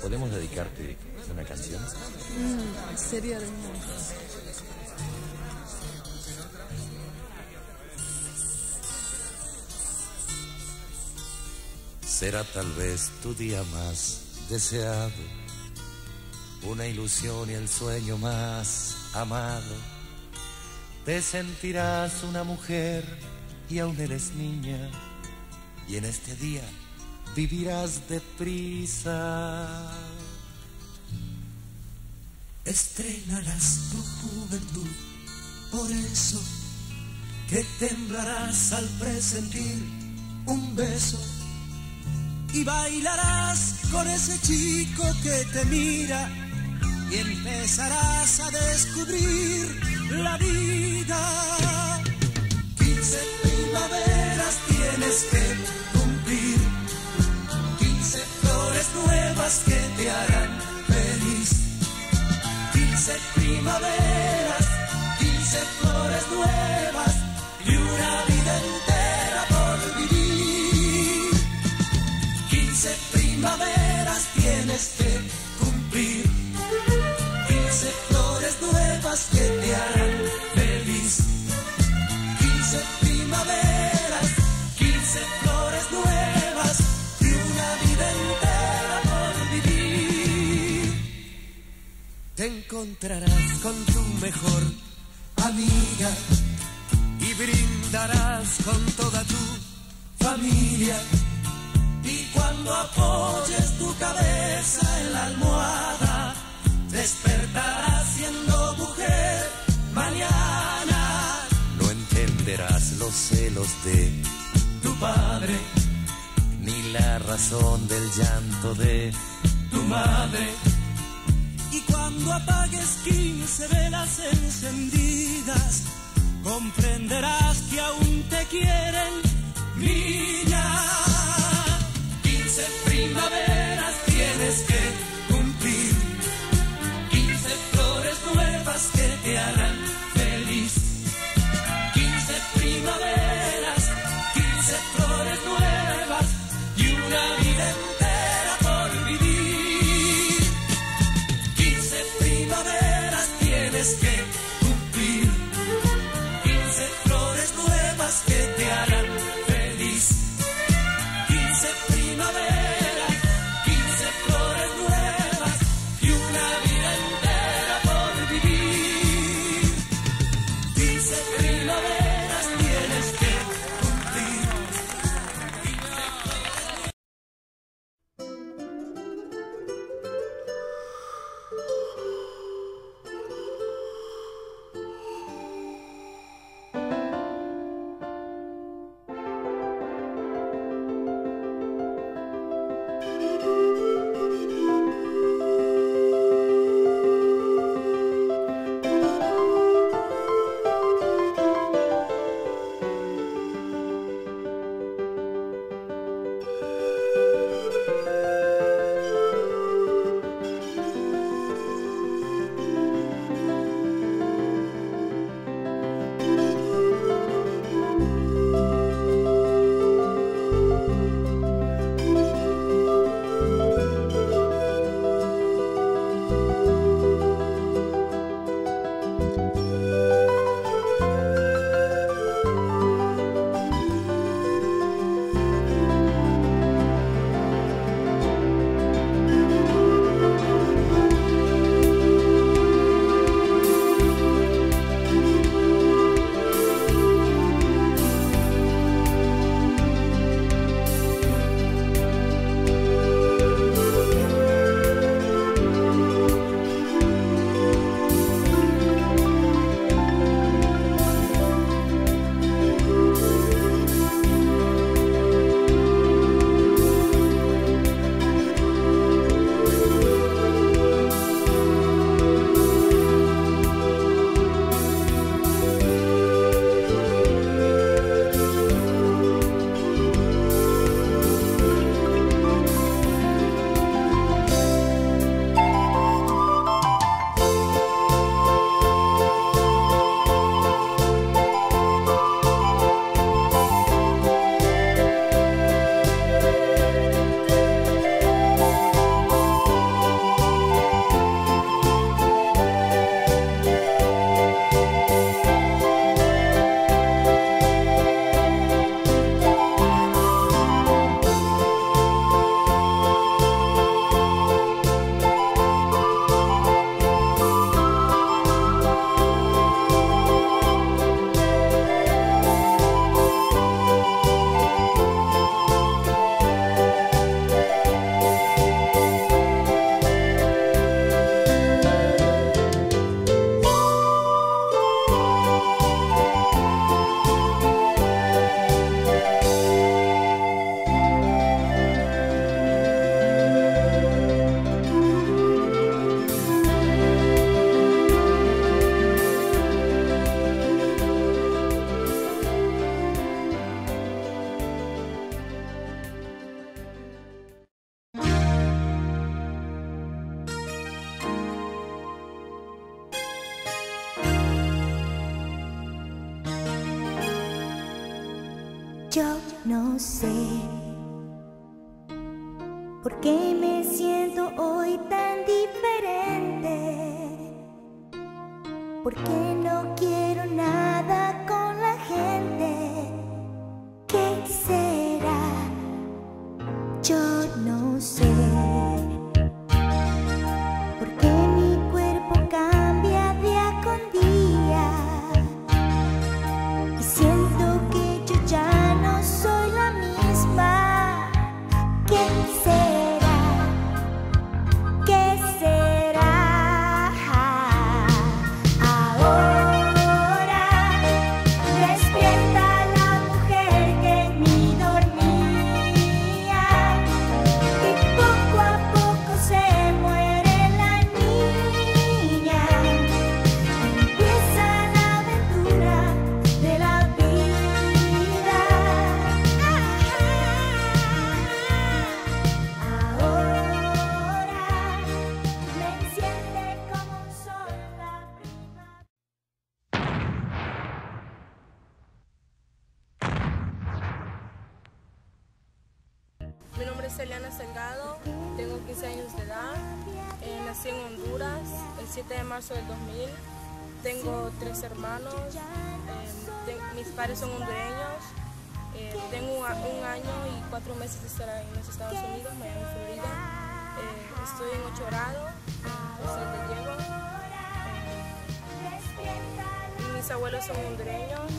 ¿podemos dedicarte una canción? Sería hermoso. Será tal vez tu día más deseado, una ilusión y el sueño más amado. Te sentirás una mujer y aún eres niña, y en este día vivirás deprisa. Estrenarás tu juventud, por eso que temblarás al presentir un beso. Y bailarás con ese chico que te mira y empezarás a descubrir la vida. 15 primaveras tienes que cumplir, 15 flores nuevas que te harán feliz. 15 primaveras, 15 flores nuevas y una vida entera por vivir. 15 primaveras tienes que cumplir, 15 flores nuevas que te harán feliz. 15 primaveras, 15 flores nuevas y una vida entera por vivir. Te encontrarás con tu mejor amiga y brindarás con toda tu familia. Y cuando apoyes tu cabeza en la almohada, despertarás siendo mujer mañana. No entenderás los celos de Tu padre, ni la razón del llanto de tu madre. Y cuando apagues 15 velas encendidas, comprenderás que aún te quieren, niña. 15 primaveras tienes que cumplir, 15 flores nuevas que te harán feliz. 15 primaveras, 15 flores nuevas y una vida entera por vivir. 15 primaveras tienes que cumplir, 15 flores nuevas que te harán feliz. 15 primaveras, 15 flores nuevas Yo no sé por qué me siento hoy tan diferente, por qué no quiero nada con la gente. ¿Qué será? Yo no sé. ¿Por qué mi cuerpo cambia día con día? Y siento que yo ya no soy la misma. ¿Qué será? ¿Qué será? Ahora despierta la mujer que en mí dormía, y poco a poco se muere la niña. Empieza la aventura de la vida. Ahora me enciende como un sol la primavera. Mi nombre es Eliana Salgado, tengo 15 años de edad, nací en Honduras el 7 de marzo del 2000, tengo 3 hermanos, mis padres son hondureños, tengo un año y 4 meses de estar en los Estados Unidos, Miami, Florida, estoy en 8 grado, soy de Diego, mis abuelos son hondureños,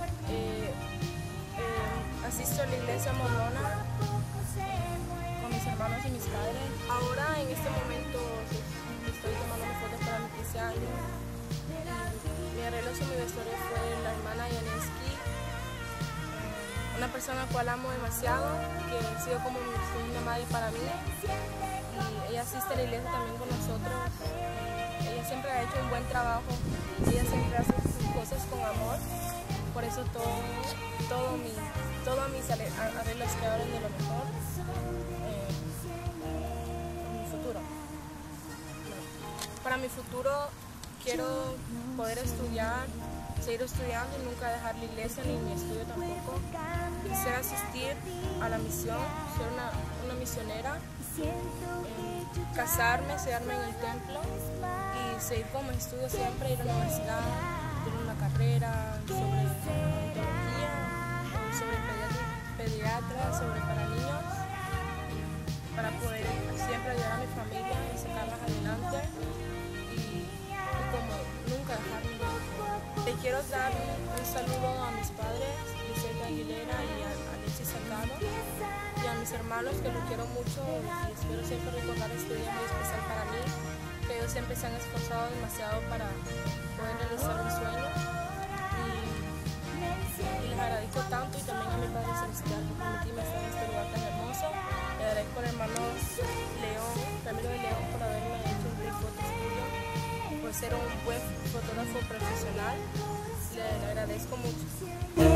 asisto a la iglesia mormona con mis hermanos y mis padres. Ahora en este momento estoy tomando fotos para mi 15 años. Mi arreglo mi vestuario fue la hermana Yaneski, una persona a la cual amo demasiado, que ha sido como mi segunda madre para mí. Y ella asiste a la iglesia también con nosotros. Ella siempre ha hecho un buen trabajo, ella siempre hace sus cosas con amor. Por eso todos mis arreglos quedaron de lo mejor en mi futuro. Para mi futuro quiero poder estudiar, seguir estudiando y nunca dejar la iglesia ni mi estudio tampoco. Quisiera asistir a la misión, ser una misionera, casarme, sellarme en el templo y seguir con mis estudios siempre, ir a la universidad, tener una carrera sobre odontología, sobre pediatría, sobre para niños, para poder siempre ayudar a mi familia y sacarlas adelante y como nunca dejarme. Le quiero dar un saludo a mis padres, Vicente Aguilera y a Alexis Salgado, y a mis hermanos, que los quiero mucho y espero siempre recordar este día muy especial para mí, que ellos siempre se han esforzado demasiado para poder realizar un sueño. Y les agradezco tanto, y también a mi Padre Celestial por permitirme estar en este lugar tan hermoso. Le agradezco al hermano León, Ramiro de León, por haberme hecho un Great Photo Studio, por ser un buen fotógrafo profesional. Le agradezco mucho.